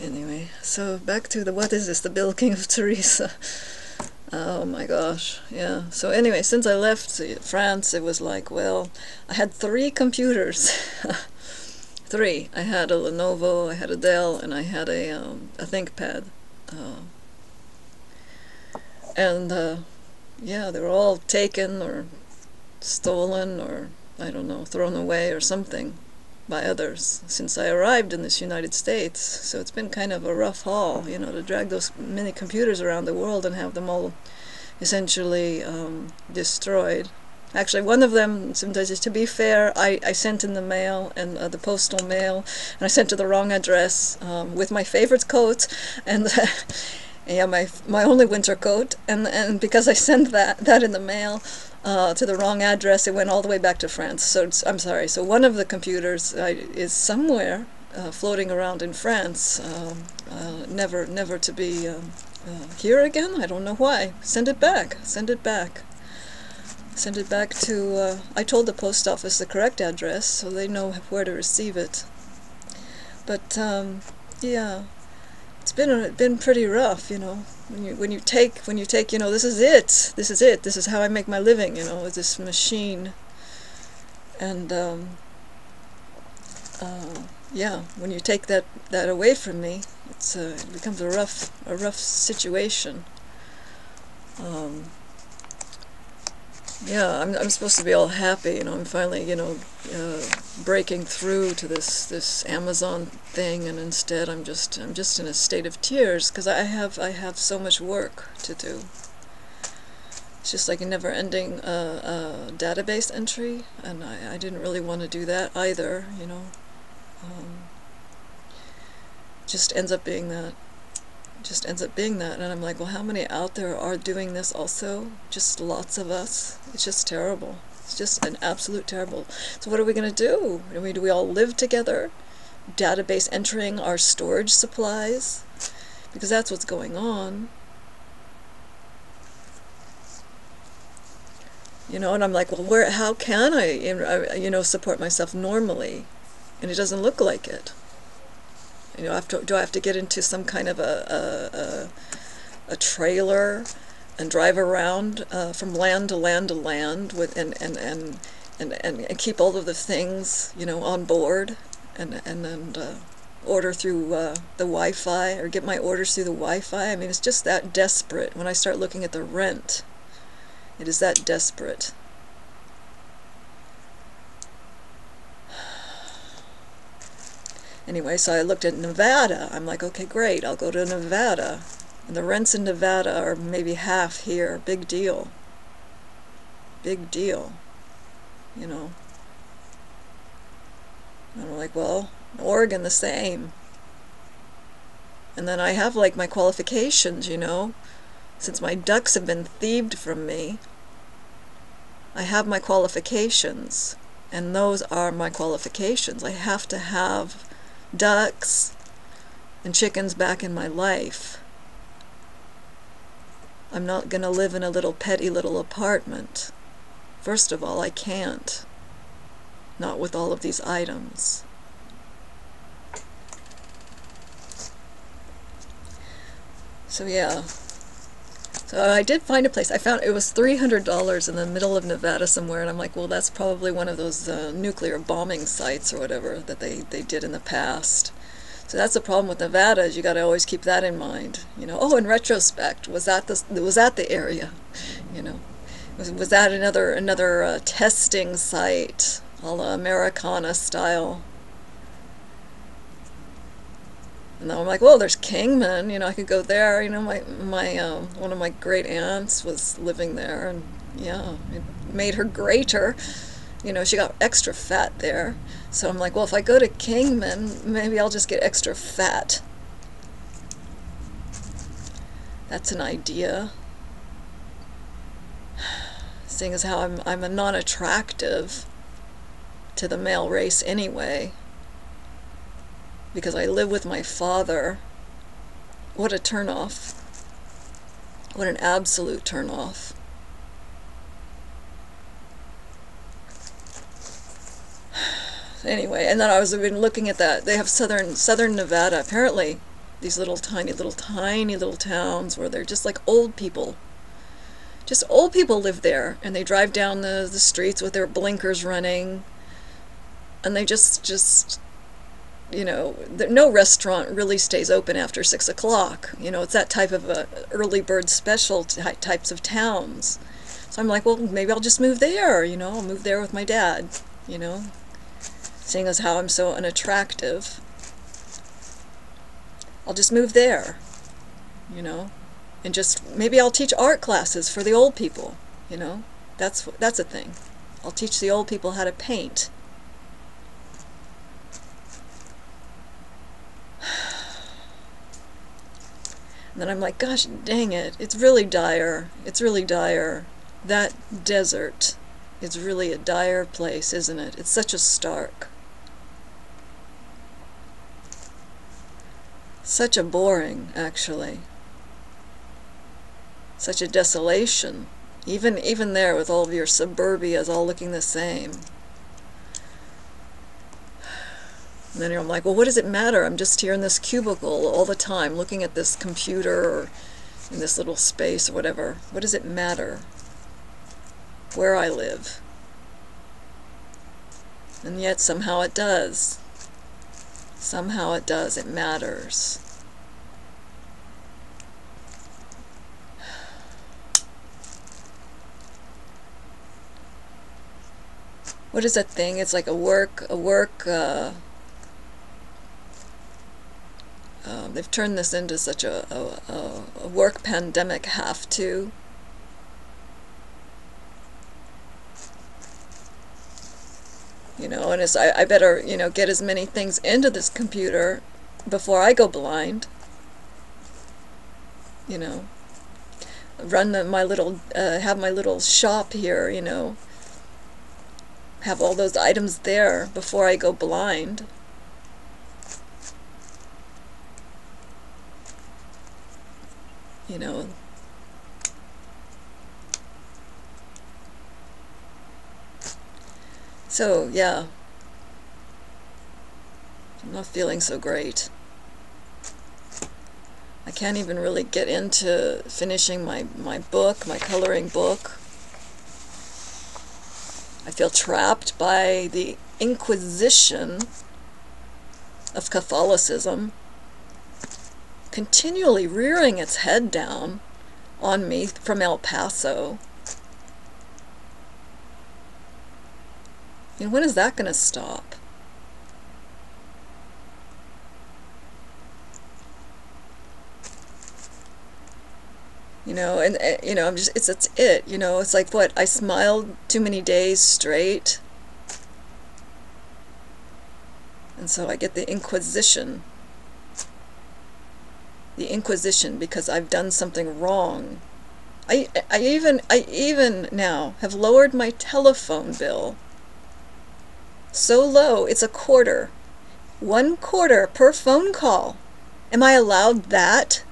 Anyway, so back to the what is this, the bilking of Teresa. Oh my gosh, yeah. So anyway, since I left France, it was like, well, I had 3 computers. Three. I had a Lenovo, I had a Dell, and I had a ThinkPad. Uh, and yeah, they were all taken or stolen or, I don't know, thrown away or something by others since I arrived in this United States. So it's been kind of a rough haul, you know, to drag those many computers around the world and have them all essentially destroyed. Actually, one of them, sometimes, to be fair, I sent in the mail, and the postal mail, and I sent to the wrong address with my favorite coat, and yeah, my only winter coat, and because I sent that in the mail to the wrong address, it went all the way back to France. So I'm sorry. So one of the computers is somewhere floating around in France, never to be here again. I don't know why. Send it back. Send it back. Send it back to. I told the post office the correct address, so they know where to receive it. But yeah. It's been pretty rough, you know. When you take, you know, this is it. This is how I make my living, you know, with this machine. And yeah, when you take that away from me, it becomes a rough situation. Um, yeah, I'm supposed to be all happy, you know. I'm finally, you know, breaking through to this Amazon thing, and instead I'm just in a state of tears because I have so much work to do. It's just like a never-ending database entry, and I didn't really want to do that either, you know. Just ends up being that. Just ends up being that, and I'm like, well, how many out there are doing this also? Just lots of us. It's just terrible. It's just an absolute terrible. So what are we going to do? I mean, do we all live together, database entering our storage supplies? Because that's what's going on. You know, and I'm like, well, how can I, you know, support myself normally? And it doesn't look like it. You know, do I have to get into some kind of a trailer and drive around from land to land to land with and keep all of the things, you know, on board, and order through the Wi-Fi, or get my orders through the Wi-Fi? I mean, it's just that desperate. When I start looking at the rent, it is that desperate. Anyway, so I looked at Nevada. I'm like, okay, great, I'll go to Nevada. And the rents in Nevada are maybe half here. Big deal. Big deal. You know. And I'm like, well, Oregon the same. And then I have like my qualifications, you know. Since my ducks have been thieved from me, I have my qualifications. And those are my qualifications. I have to have ducks and chickens back in my life. I'm not going to live in a little petty little apartment. First of all, I can't. Not with all of these items. So yeah. So I did find a place. I found it was $300 in the middle of Nevada somewhere, and I'm like, well, that's probably one of those nuclear bombing sites or whatever that they did in the past. So that's the problem with Nevada, is you got to always keep that in mind. You know, oh, in retrospect, was that the area? You know, was that another testing site, a la Americana style? And then I'm like, well, there's Kingman, you know, I could go there. You know, my one of my great aunts was living there, and yeah, it made her greater. You know, she got extra fat there. So I'm like, well, if I go to Kingman, maybe I'll just get extra fat. That's an idea. Seeing as how I'm a non-attractive to the male race anyway, because I live with my father. What a turnoff. What an absolute turnoff. Anyway, and then I was been looking at that. They have southern Nevada. Apparently, these little tiny little towns where they're just like old people. Just old people live there, and they drive down the streets with their blinkers running, and they just no restaurant really stays open after 6 o'clock. It's that type of early bird special types of towns. So I'm like, well, maybe I'll just move there. I'll move there with my dad. Seeing as how I'm so unattractive, I'll just move there. And just maybe I'll teach art classes for the old people. That's a thing. I'll teach the old people how to paint. And then I'm like, gosh dang it, it's really dire. It's really dire. That desert is really a dire place, isn't it? It's such a stark. Such a boring, actually. Such a desolation. Even there with all of your suburbias all looking the same. And then I'm like, well, what does it matter? I'm just here in this cubicle all the time, looking at this computer or in this little space or whatever. What does it matter where I live? And yet somehow it does. Somehow it does. It matters. What is that thing? It's like a work, they've turned this into such a work pandemic have to. And I better, get as many things into this computer before I go blind. Run my little, have my little shop here, have all those items there before I go blind. So, yeah. I'm not feeling so great. I can't even really get into finishing my book, my coloring book. I feel trapped by the Inquisition of Catholicism continually rearing its head down on me from El Paso. When is that going to stop? I'm just, it's it, it's like, what, I smiled too many days straight, and so I get the Inquisition because I've done something wrong. I even now have lowered my telephone bill so low, it's $0.25. $0.25 per phone call. Am I allowed that?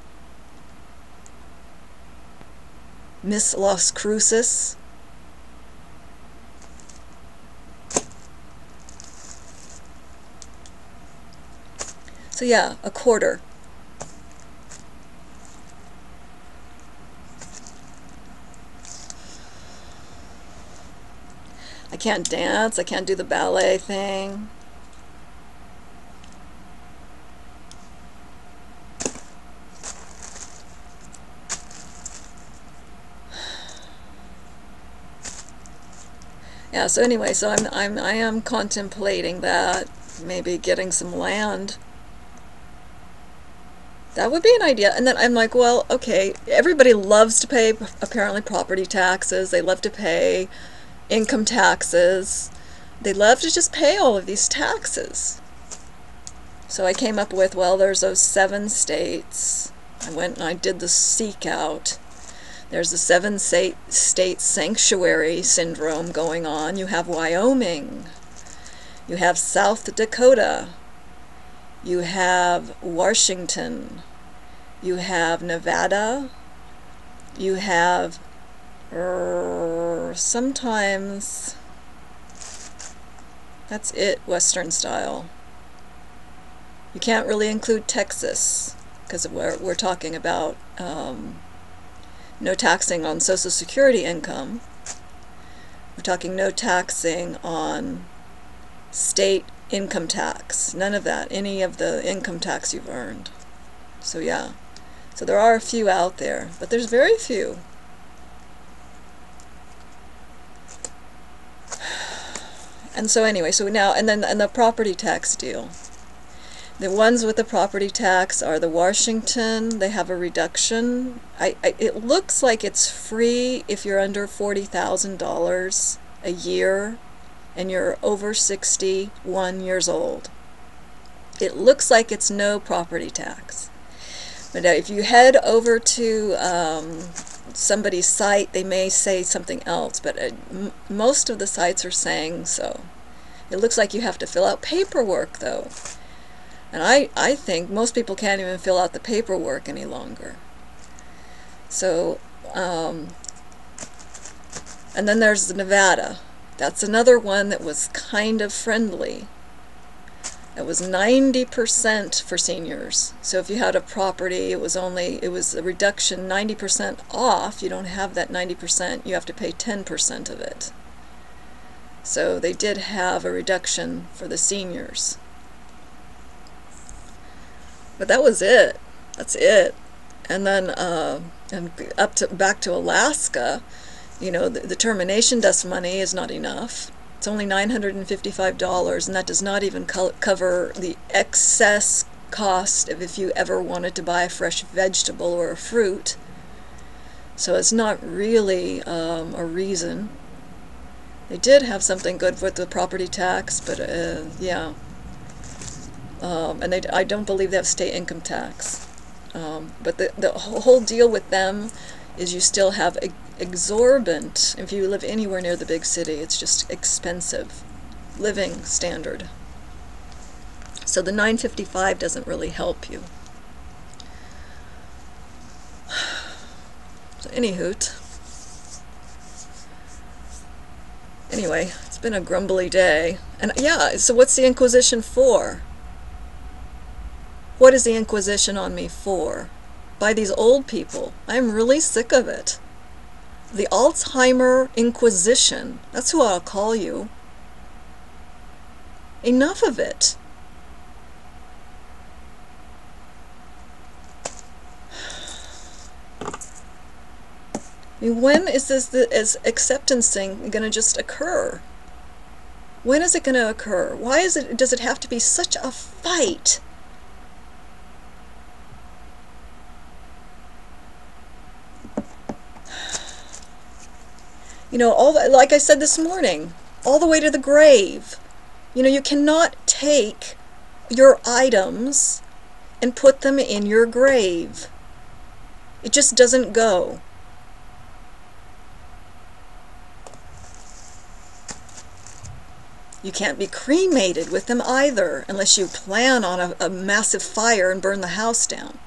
Miss Las Cruces? So yeah, $0.25. I can't dance, I can't do the ballet thing. Yeah, so anyway, so I am contemplating that, maybe getting some land. That would be an idea. And then I'm like, well, okay, everybody loves to pay, apparently, property taxes. They love to pay income taxes. They love to just pay all of these taxes. So I came up with, well, there's those 7 states. I went and I did the seek out. There's the 7-state sanctuary syndrome going on. You have Wyoming. You have South Dakota. You have Washington. You have Nevada. You have sometimes, that's it, Western style. You can't really include Texas because we're talking about no taxing on Social Security income. We're talking no taxing on state income tax. None of that, any of the income tax you've earned. So yeah, so there are a few out there, but there's very few. And so anyway, so now, and the property tax deal. The ones with the property tax are the Washington. They have a reduction. It looks like it's free if you're under $40,000 a year and you're over 61 years old. It looks like it's no property tax. But if you head over to somebody's site, they may say something else, but most of the sites are saying so. It looks like you have to fill out paperwork, though. And I think most people can't even fill out the paperwork any longer. So, and then there's Nevada. That's another one that was kind of friendly. It was 90% for seniors. So if you had a property, it was a reduction 90% off. You don't have that 90%, you have to pay 10% of it. So they did have a reduction for the seniors. But that was it. That's it. And then and back to Alaska, you know, the termination death money is not enough. It's only $955, and that does not even cover the excess cost of if you ever wanted to buy a fresh vegetable or a fruit. So it's not really a reason. They did have something good with the property tax, but yeah. And I don't believe they have state income tax. But the whole deal with them is you still have exorbitant, if you live anywhere near the big city, it's just expensive living standard. So the $955 doesn't really help you. So anywhoot. Anyway, it's been a grumbly day. And yeah, so what's the Inquisition for? What is the Inquisition on me for? By these old people. I'm really sick of it. The Alzheimer Inquisition. That's who I'll call you. Enough of it. I mean, when is this acceptance thing going to just occur? When is it going to occur? Why does it have to be such a fight? You know, like I said this morning, all the way to the grave. You know, you cannot take your items and put them in your grave. It just doesn't go. You can't be cremated with them either, unless you plan on a massive fire and burn the house down.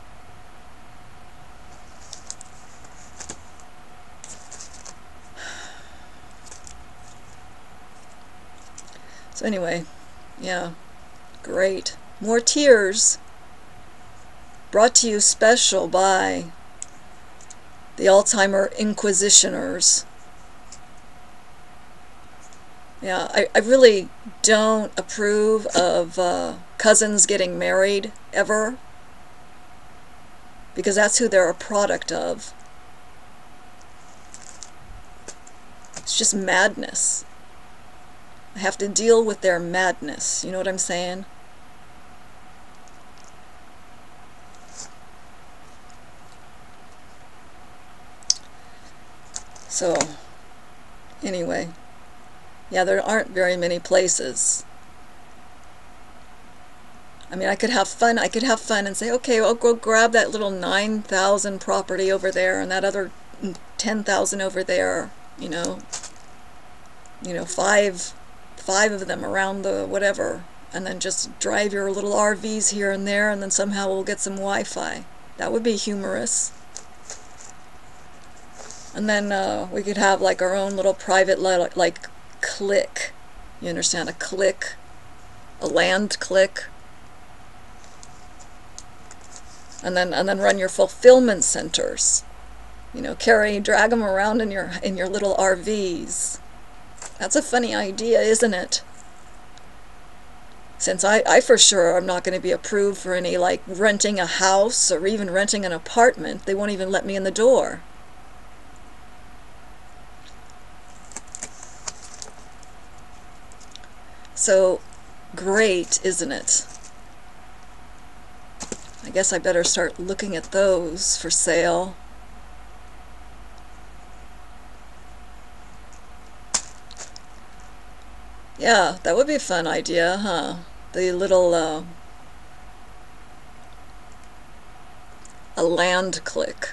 So anyway, yeah, great. More tears brought to you special by the Alzheimer Inquisitioners. Yeah, I really don't approve of cousins getting married ever, because that's who they're a product of. It's just madness. I have to deal with their madness. You know what I'm saying? So, anyway. Yeah, there aren't very many places. I mean, I could have fun and say, okay, I'll go grab that little 9,000 property over there and that other 10,000 over there, you know, five of them around the whatever, and then just drive your little RVs here and there, and then somehow we'll get some Wi-Fi. That would be humorous. And then we could have like our own little private, like click. You understand? A click, a land click. and then run your fulfillment centers. You know, drag them around in your little RVs. That's a funny idea, isn't it? Since I for sure am not going to be approved for any, like, renting a house or even renting an apartment. They won't even let me in the door. So, great, isn't it? I guess I better start looking at those for sale. Yeah, that would be a fun idea, huh? The little, a land click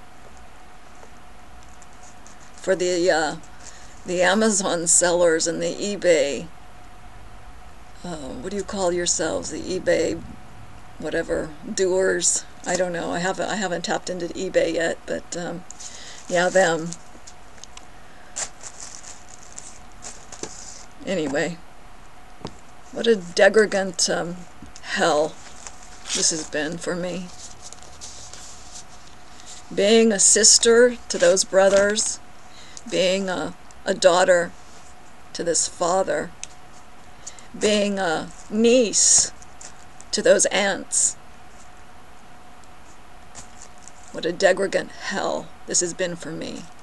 for the Amazon sellers and the eBay, what do you call yourselves? The eBay, whatever, doers. I don't know. I haven't tapped into eBay yet, but yeah, them. Anyway, what a degradant hell this has been for me. Being a sister to those brothers, being a daughter to this father, being a niece to those aunts. What a degradant hell this has been for me.